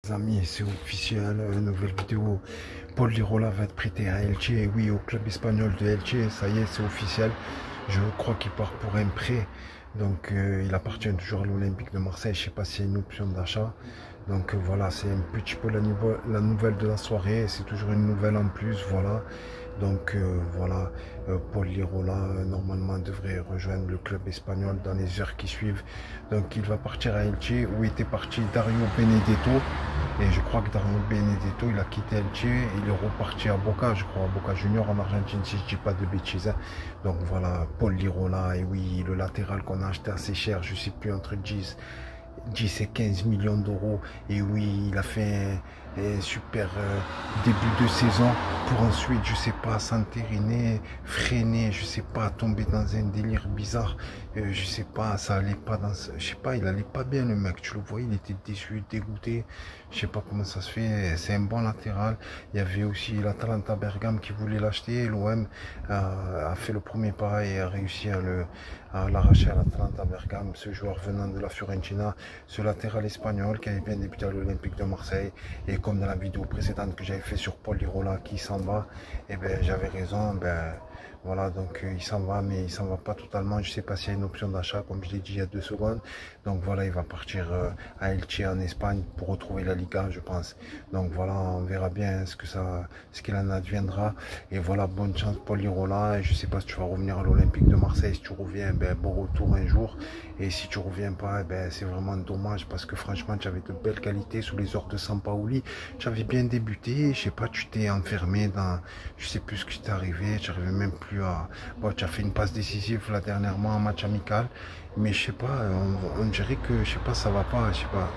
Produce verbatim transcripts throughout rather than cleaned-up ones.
Les amis, c'est officiel, une nouvelle vidéo. Paul Lirola va être prêté à Elche, oui, au club espagnol de Elche, ça y est, c'est officiel. Je crois qu'il part pour un prêt, donc euh, il appartient toujours à l'Olympique de Marseille, je ne sais pas s'il y a une option d'achat. Donc euh, voilà, c'est un petit peu la, niveau, la nouvelle de la soirée, c'est toujours une nouvelle en plus, voilà. Donc euh, voilà, euh, Paul Lirola euh, normalement devrait rejoindre le club espagnol dans les heures qui suivent. Donc il va partir à Elche où était parti Dario Benedetto. Et je crois que Dario Benedetto il a quitté Elche et il est reparti à Boca, je crois, à Boca Junior en Argentine si je ne dis pas de bêtises. Donc voilà, Paul Lirola, et oui, le latéral qu'on a acheté assez cher, je ne sais plus, entre dix et quinze millions d'euros. Et oui, il a fait un, un super euh, début de saison pour ensuite, je sais pas, s'entériner, freiner, je sais pas, tomber dans un délire bizarre. Euh, je sais pas, ça allait pas dans ce, je sais pas, il allait pas bien le mec, tu le vois, il était déçu, dégoûté. Je sais pas comment ça se fait, c'est un bon latéral. Il y avait aussi l'Atalanta Bergame qui voulait l'acheter. L'O M a, a fait le premier pas et a réussi à le à l'arracher à l'Atalanta Bergame. Ce joueur venant de la Fiorentina, ce latéral espagnol qui avait bien débuté à l'Olympique de Marseille. Et comme dans la vidéo précédente que j'avais fait sur Paul Lirola qui s'en va, et ben j'avais raison. Ben voilà, donc euh, il s'en va, mais il s'en va pas totalement. Je sais pas s'il y a une option d'achat, comme je l'ai dit il y a deux secondes. Donc voilà, il va partir euh, à Elche en Espagne pour retrouver la Liga, je pense. Donc voilà, on verra bien ce que ça, ce qu'il en adviendra. Et voilà, bonne chance Paul Lirola. Et je sais pas si tu vas revenir à l'Olympique de Marseille. Si tu reviens, ben bon retour un jour. Et si tu reviens pas, ben c'est vraiment dommage parce que franchement, tu avais de belles qualités sous les ordres de Sampaoli. Tu avais bien débuté. Je sais pas, tu t'es enfermé dans, je sais plus ce qui t'est arrivé. Tu n'arrivais même plus à. Bon, tu as fait une passe décisive là dernièrement en match amical. Mais je sais pas, on, on dirait que, je sais pas, ça va pas, je sais pas,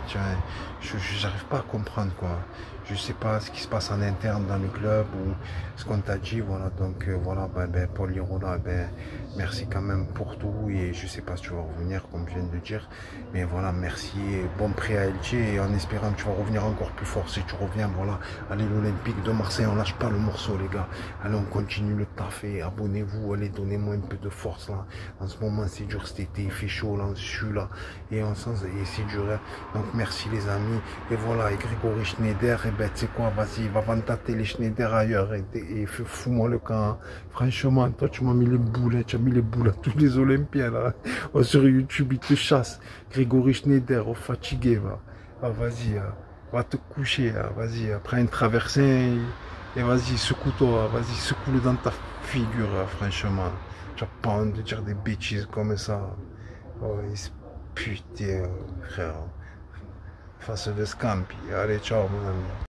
je j'arrive pas à comprendre quoi. Je sais pas ce qui se passe en interne dans le club ou ce qu'on t'a dit, voilà. Donc euh, voilà, ben, ben, Paul Lirola, ben, merci quand même pour tout et je sais pas si tu vas revenir comme je viens de dire, mais voilà, merci et bon prêt à Elche et en espérant que tu vas revenir encore plus fort si tu reviens, voilà. Allez, l'Olympique de Marseille, on lâche pas le morceau les gars, allez on continue le taf et abonnez-vous, allez donnez-moi un peu de force là, en ce moment c'est dur cet été, il fait chaud là, on sue là et on sent et c'est dur, hein. Donc merci les amis et voilà, et Grégory Schneider, et ben tu sais quoi, vas-y, va vendre ta télé Schneider ailleurs et, et fous-moi le camp, hein. Franchement, toi tu m'as mis les boules, hein, tu as mis les boules à tous les Olympiens là, oh, sur YouTube ils te chassent, Grégory Schneider, oh, fatigué va, ah, vas-y, hein. Va te coucher, hein. Vas-y, prends un traversin et, et vas-y, secoue-toi, vas-y, secoue-le dans ta figure, hein, franchement, tu n'as pas honte de dire des bêtises comme ça. Oh, putain, frère. Face de Scampi. Allez, ciao, mon ami.